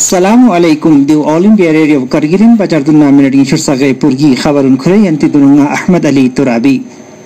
Assalamu alaikum. The All India Radio of Kargil Bajarduna Minadin Shursagai Purgi Khabarun Kure and Tidunga Ahmad Ali Turabi.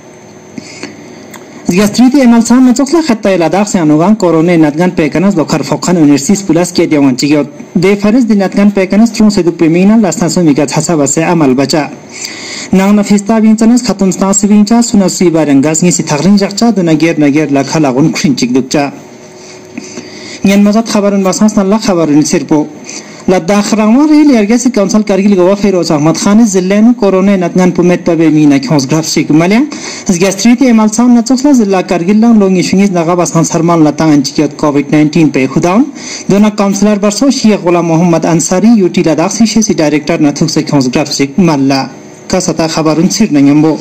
Zgastriti Emal Sam Matokla Hatta Ladakh Sanogan Corone Natgan Pekanas Dokar Fokan Universis Pulas Kediawan Chigot. De Faris the Natgan Pekanas Trum Sedu Pemina Lastaso Migat Hasabase Amal Bacha. Nang Fista Vintanas Katum Stasi Vincha Sunasiba and Gasni Sitarin Jacha Dunager Nager Lakalagun Krinchik Dukcha. Yan mazat khabarun basmas nalla khabarun sirpo Ladakh Rama really Argesi Council Kargil Goa Feroz Ahmad Khan Zillen Corone Natgan Pumet Pabemina Kons Graf Sheikh Malia Zgastriti Emal Sam Natsosla Zilla Kargil Long Ishingis Nagabas Hans Harman Latang and Chikiat COVID-19 Pe Hudown Dona Councillor Barso Sheikh Ghulam Muhammad Ansari UT Ladakh Shesi Director Natuk Kons Graf Sheikh Malla Kasata Khabarun Sir Nanyambo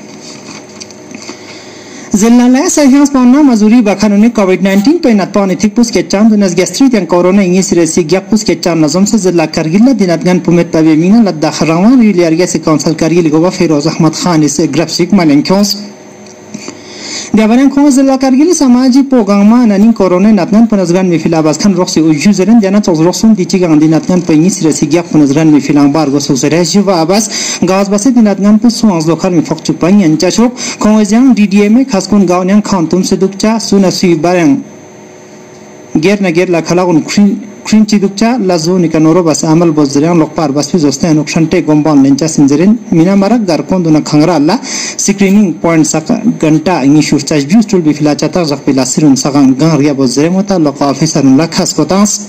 Zilala Sahans Pana Mazuri Bakanuni COVID-19 Pe Natpan Ethipus Ketchan Dunas Gastrit and Corona Ingis Resi Gyapus Ketchan Nazomsa Zilla Kargila Dinatgan Pumet Pavemina Ladakh Rama really Argesi Council Kargil Gova Feroz Ahmad Khan is a graphic Malenkos Devaran Konzilla Kargil Samaji Pogama Nanin Corona Natgan Panazgan Mifilabas Kan Roxy Ujuzeran Janatos Rosun Dichigan Dinatgan Penis Resi Gyap Panazgan Mifilang Bargo Suzerejiva Abbas Gazbaset Dinatgan Puswans Local Mifokchupan and Chachok Konzang DDM Kaskun Gaunian Kantum Sedukcha Sunasi Barang Gerna Gerla Kalagun Krinchi Dukcha Lazoni Kanorobas Amal Bozerian Lokpar Baspi Zostan Okshante Gomban Lencha Sinzerin Minamarak Darkonduna Kangrala Screening Point Saka Ganta Inishur Chaj Views to be Filachata Zapila Sirun Sagan Garia Bozeremota Local Officer Lakas Kotans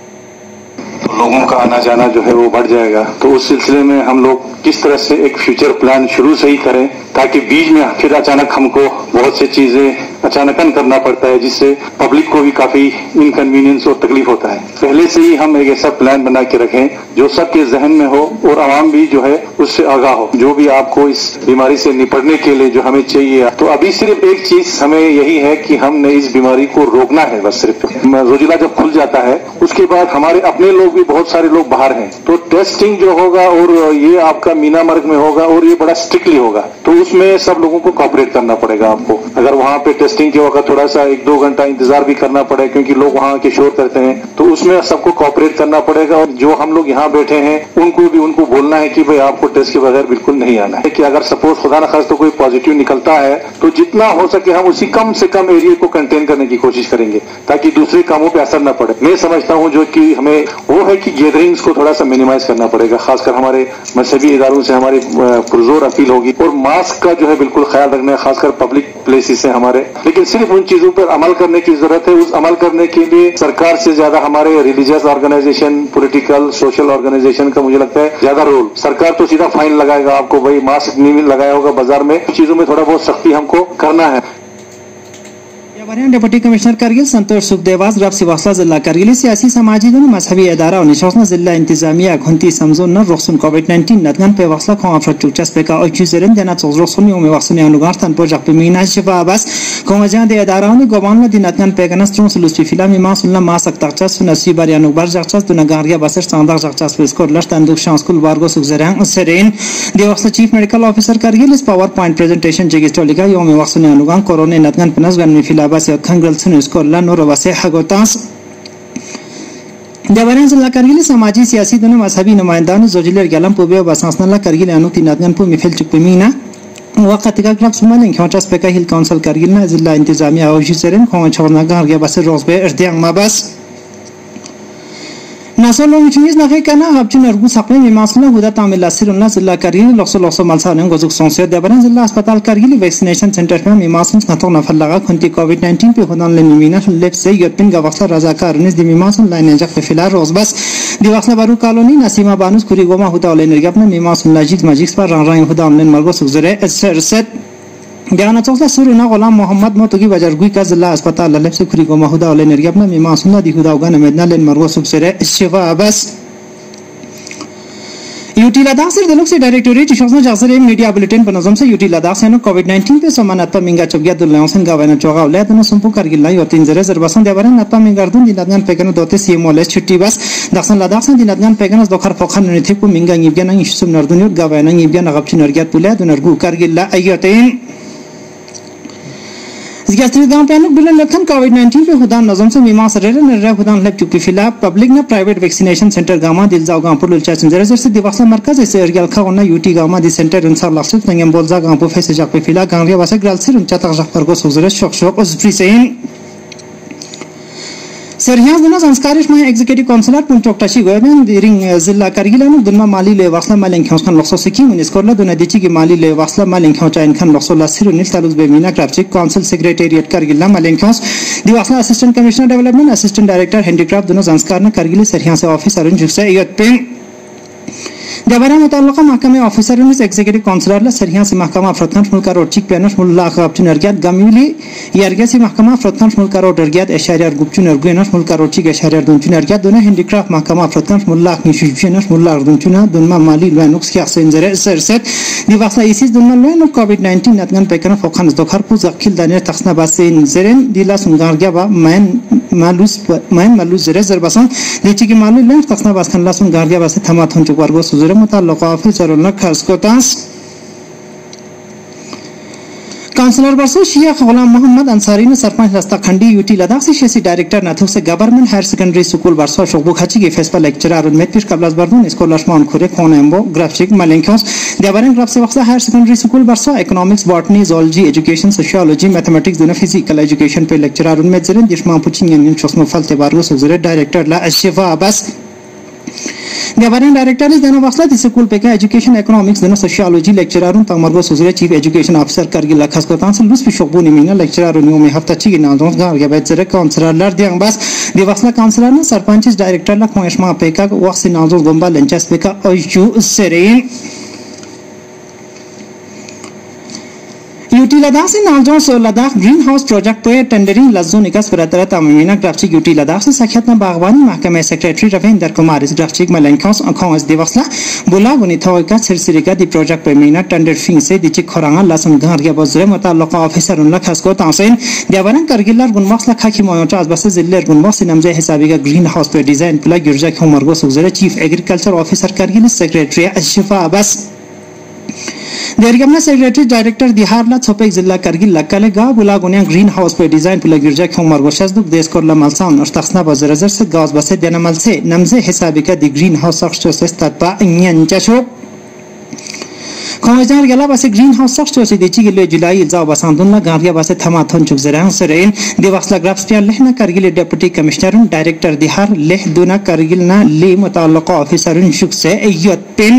लोगों का आना जाना जो है वो बढ़ जाएगा तो उस सिलसिले में हम लोग किस तरह से एक फ्यूचर प्लान शुरू से ही करें ताकि बीच में फिर अचानक हमको बहुत सी चीजें अचानकन करना पड़ता है जिससे पब्लिक को भी काफी इनकन्वीनियंस और तकलीफ होता है पहले से ही हम एक ऐसा प्लान बना के रखें जो सबके जहन में हो और आवाम भी जो है उससे आगाह हो जो भी आपको इस बीमारी से निपटने के लिए जो हमें चाहिए तो अभी सिर्फ एक चीज हमें यही है कि हमने इस बीमारी को रोकना है बस सिर्फ रोजिला जब खुल जाता है उसके बाद हमारे अपने लोग भी बहुत सारे लोग बाहर हैं तो टेस्टिंग जो होगा और ये आपका मीना मर्ग में होगा और ये बड़ा स्ट्रिक्टली होगा तो उसमें सब लोगों को कॉपरेट करना पड़ेगा आपको अगर वहां पे टेस्टिंग के वक्त थोड़ा सा 1-2 घंटा इंतजार भी करना पड़े क्योंकि लोग वहां के शोर करते हैं तो उसमें सबको कॉपरेट करना पड़ेगा और जो हम लोग यहाँ बैठे हैं उनको बोलना है कि भाई आपको टेस्ट के बगैर बिल्कुल नहीं आना है कि अगर सपोज खुदा न खास तो कोई पॉजिटिव निकलता है तो जितना हो सके हम उसी कम से कम एरिया को कंटेन करने की कोशिश करेंगे ताकि दूसरे कामों पे असर न पड़े मैं समझता हूँ जो कि हमें वो है कि गैदरिंग्स को थोड़ा सा मिनिमाइज करना पड़ेगा खासकर हमारे मजहबी इदारों से हमारी पुरजोर अपील होगी और मास्क का जो है बिल्कुल ख्याल रखना है खासकर पब्लिक प्लेसेस से हमारे लेकिन सिर्फ उन चीजों पर अमल करने की जरूरत है उस अमल करने के लिए सरकार से ज्यादा हमारे religious organization political social organization का मुझे लगता है ज्यादा रोल सरकार तो सीधा फाइन लगाएगा आपको भाई मास्क नहीं लगाया होगा बाजार में चीजों में थोड़ा बहुत सख्ती हमको करना है डिप्टी कमिश्नर करगिल संतोष सुखदेवास रब सिवासला जिला करगिल सियासी समाजी दोनों मजहबी इदारा और निशोसना जिला इंतजामिया घंटी समझो न रोक्सुन कोविड-19 नदगन पे वसला को अफरत चुचस पे का ओचुजरन जना चोज रोक्सुन यो में वसने अनुगार तन पर जप मीना शबाबस कोंगजा दे इदारा ने गोबान द नदगन पे कनस ट्रोस लुस्पी फिल्म मा सुनला मा सकता सुनसी बार यानु बार जक्चस दुना गारिया बसर सांदार जक्चस पे स्कोर लस्ट अंदुक शांस्कुल बारगो सुखजरन सरेन देवस्ता चीफ मेडिकल ऑफिसर करगिल इस पावर पॉइंट प्रेजेंटेशन जगिस्टोलिका यो में वसने अनुगार कोरोना नदगन पनस गन में फिलाबा से खंगल सुन इसको लानो रवासे हगोतास देवरन जिला करगिल समाजी सियासी दोनों मजहबी नुमाइंदान जोजिलर गलम पुबे बसासनला करगिल अनुति नदगन पु मिफिल चुकमीना वक्त का क्लब सुमन इंखोटस पे का हिल काउंसिल करगिल ना जिला इंतजामिया ऑफिसरन खों छोरना गारगे बस रोजबे अर्दियांग माबस नासोलो विचुनिस नखे kana habchin argu sapne mimasna huda tamila sirunla जिला करगिल लोक्सो मलसाने गोजुक सोंसे देवरन जिला अस्पताल करगिल वैक्सीनेशन सेंटर में मिमासन खतो नफल लगा खंती कोविड-19 पे होदन ले मिमिना लेप से यपिन गवक्सा रजाकार निस दि मिमासन लाइन जक फिला रोजबस दिवक्सा बारू कॉलोनी नसीमा बानुस खुरी गोमा हुदा ओले निर्गपना मिमासन लाजिक मजिक्स पर रंग हुदा ऑनलाइन मरगो सुगजरे एसरसेट Diana Chokla Suruna Ghulam Muhammad Motogi Bajargui ka जिला अस्पताल लेप से खुरी गोमा हुदा ओले निर्गपना मिमासन दी हुदा उगा नमेदना लेन मरगो सुगजरे शिवा अबस यूटी लद्दाख से दिलों से डायरेक्टोरेट इशोसना जासरे मीडिया बुलेटिन बनजम से यूटी लद्दाख से नो कोविड-19 पे समानत पर मिंगा चोगिया दुल्लाओसन गावना चोगा ले दोनों संपू करगिल ला योतिन जरे जरबसन देवरन नपा मिंगारदुन दिनदगन पेकन दोते सीएमओलेस छुट्टी बस दखसन लद्दाख से दिनदगन पेकन दोखर फोखन निथिपु मिंगा निबगन इशुम नरदुन गावना निबगन गपचिन नरगियात पुले दुनरगु करगिल ला अयोतिन Zgastri gaam pe anuk bilan lakhan COVID-19 pe hudan nazam se mima sarere nere hudan lab chupi fila public na private vaccination center gama dilzau gam pur lulcha chinzere se divasla markaz ese ergal khawna UT gama di center unsar laksut tangem bolza gam po fese jak pe fila gangria wasa gralsir uncha taqjaq pargo suzere shok uzfrisein Serhiaz duna sanskarish ma executive councilor pun choktashi goben diring zilla kargilanu dunma mali le wasla malen khoskan lokso siki unescola duna dichi ki mali le wasla malen khochain khan lokso la sirunil talus be mina craftic council secretariat kargilla malen khos di wasla assistant commissioner development assistant director handicraft duna sanskar na kargil serhiaz se officer un jukse yot pen Jabara mutallaka mahkame officer unis executive councilor la serhiaz se mahkama afratkan mulka rochik penash mulla khabtun ergat gamili yargasi mahkama afratkan mulka rot ergat eshariyar gupchun erguenash mulka rochik eshariyar dunchun ergat dona handicraft mahkama afratkan mulla nishishpenash mulla ardunchuna dunma mali lanux khasenzere serset divasla isis dunma lano covid-19 natgan pekana fokhan dokhar pu zakil daner taxna basen zeren dila sungarga ba man malus zere zerbasan dichi ki mali lan taxna baskan la sungarga bas thamathon chukwargo suzure متعلقہ آفیسروں نے خاص کو تاس consular برسو Sheikh Ghulam محمد انصاری نے سرپنچ رستہ کھنڈی UT Ladakh سے شیسی director ناتھو سے گورنمنٹ ہائر سیکنڈری سکول برسو شوقو کھچی کے فیس پر لیکچرار ان میں پیش قبل از بردون اسکولر شمان کھورے کھون ایمبو گرافشک ملنکھوس دیوارن گراف سے وقت ہائر سیکنڈری سکول برسو economics botany zoology education sociology mathematics دونوں فزیکل ایجوکیشن پہ لیکچرار ان میں زرین دشمان پوچھیں یعنی چوسمو فل تبارگو سوزرے ڈائریکٹر لا Ashfa Abbas Government Director is then of the school peka education economics then sociology lecturer on Tamargo Suzure chief education officer Kargil Khasko Council Lus Bishopuni Mina lecturer on Yumi Haftachi in Aldon Garbet Councilor Lardiang Bas Divasla Councilor Sarpanchis Director La Konshma Peka works in Aldon Gomba Lenchas Peka Oju Serene UT Ladakh से नालजों से Ladakh greenhouse project पे tendering लज्जो निकास बरातर तमीना ग्राफिक UT Ladakh से सख्यात ना बागवानी महकमे सेक्रेटरी रविंदर कुमार इस ग्राफिक मलंखोस अखोंस दिवसला बुला गुनी थोका सिरसिरिका दी प्रोजेक्ट पे मीना टेंडर फिंग से दिची खरांगा लसन घारिया बजरे मुताल्लिका ऑफिसर उन लखस को तासेन देवरन करगिलर गुनमखला खाकी मोयोटा बस जिल्लर गुनमख सिनमजे हिसाबिगा ग्रीन हाउस पे डिजाइन प्ला गिरजा खमरगो सुगजरे chief agriculture officer Kargil secretary Ashfa Abbas देरगमना सेक्रेटरी डायरेक्टर दिहारला छोपेक जिला करगिल लक्कले गाव बुला गुनिया ग्रीन हाउस पे डिजाइन पुला गिरजा खमर गोशदुक देश कोला मलसान और तखना बजरजर से गाज बसे देनमल से नमजे हिसाबिका दी ग्रीन हाउस सक्ष्टो से तत्पा इंयंचो Kongejar gala base green house saksto se dichi gele July ilza basandunla garia base thamathon chuk zerang seren devasla grafspian lehna Kargil deputy commissioner director dihar leh duna Kargil na le mutaalliqa officer shuk se ayot pen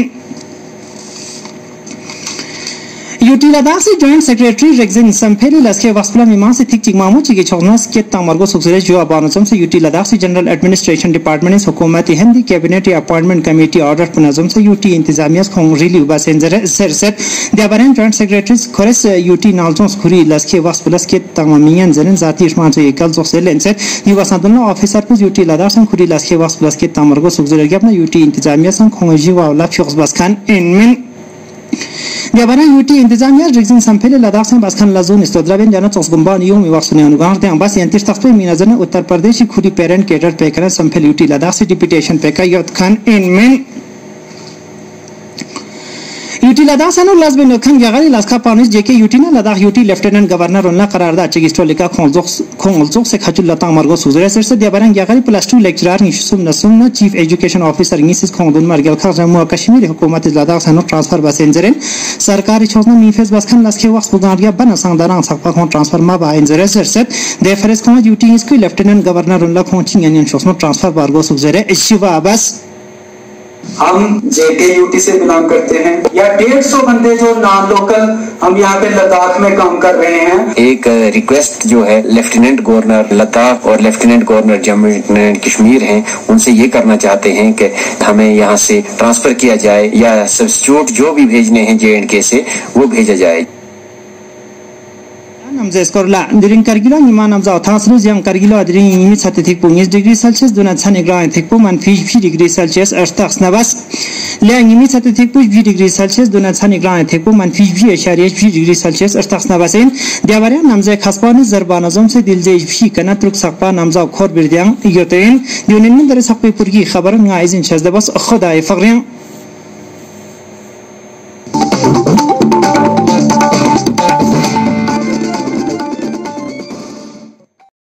UT Ladakh से joint secretary रेक्सिन संफेली लस्के वास्पला मीमा से थिक चिकमामो चिके छोगनस के तामरगो सुखसरे जो अबानसम से UT Ladakh से जनरल एडमिनिस्ट्रेशन डिपार्टमेंट से हुकूमती हिंदी कैबिनेट अपॉइंटमेंट कमेटी ऑर्डर पुनजम से UT इंतजामिया खोंग रिली बासेंजर सरसेट देबरन जॉइंट सेक्रेटरी खोरेस UT नालजों खुरी लस्के वास्पला के तमामियन जन जाति इस्मान से एकल जो से लेंसेट निवासदन ऑफिसर पे UT Ladakh से खुरी लस्के वास्पला के तामरगो सुखसरे के अपना UT इंतजामिया से खोंग जीवावला फिक्स बस खान इनमें देवरा UT इंतजामिया रिक्सिन संफेले लद्दाख से बसखान लजून इस्तोद्राबेन जाना चौसगुम्बा नियों में वक्सुने अनुगार दें बस यंतिश तख्ते मीनाजन उत्तर प्रदेश की खुदी पेरेंट केडर पेकरा संफेले UT लद्दाख से डिप्यूटेशन पेका योद खान इनमें UT Ladakh से नो लजबे नखन गगरी लस्का पानिस जेके UT ना लद्दाख UT लेफ्टिनेंट गवर्नर उनला करारदा चिकिस्टोलिका खोंगजोक से खजुल लता मरगो सुजरे से देवरन गगरी प्लस 2 लेक्चरर निशुम नसुम चीफ एजुकेशन ऑफिसर निसिस खोंगदुन मरगल खा जम्मू कश्मीर हुकूमत लद्दाख से नो ट्रांसफर बसेंजरेन सरकारी छोसना मीफेस बसखान लस्के वक्त बुगारिया बना संगदारां सकपा खों ट्रांसफर मा बाइंजरे से देफरेस खों UT इसको लेफ्टिनेंट गवर्नर उनला खोंचिंग यानी छोसना ट्रांसफर बारगो सुजरे शिवा बस हम जेके यूटी से बिलोंग करते हैं या 150 बंदे जो नॉन लोकल हम यहाँ पे लद्दाख में काम कर रहे हैं। एक रिक्वेस्ट जो है लेफ्टिनेंट गवर्नर लद्दाख और lieutenant governor Jammu and Kashmir हैं उनसे ये करना चाहते हैं कि हमें यहाँ से ट्रांसफर किया जाए या सब्स्टिट्यूट जो भी भेजने हैं JNK से वो भेजा जाए। namze skorla dirin Kargil niman namza thasru jam Kargil dirin imi 30 degree celsius duna chane gram thikpo man 50 degree celsius artax nabas le imi 30 degree celsius duna chane gram thikpo man 50 degree celsius artax nabasen devare namze khaspani zarbanazom se dilje fi kana truk sakpa namza khor birdiang yoten yunin dare sakpe purgi khabar ngaizin chazdabas khodai fagrian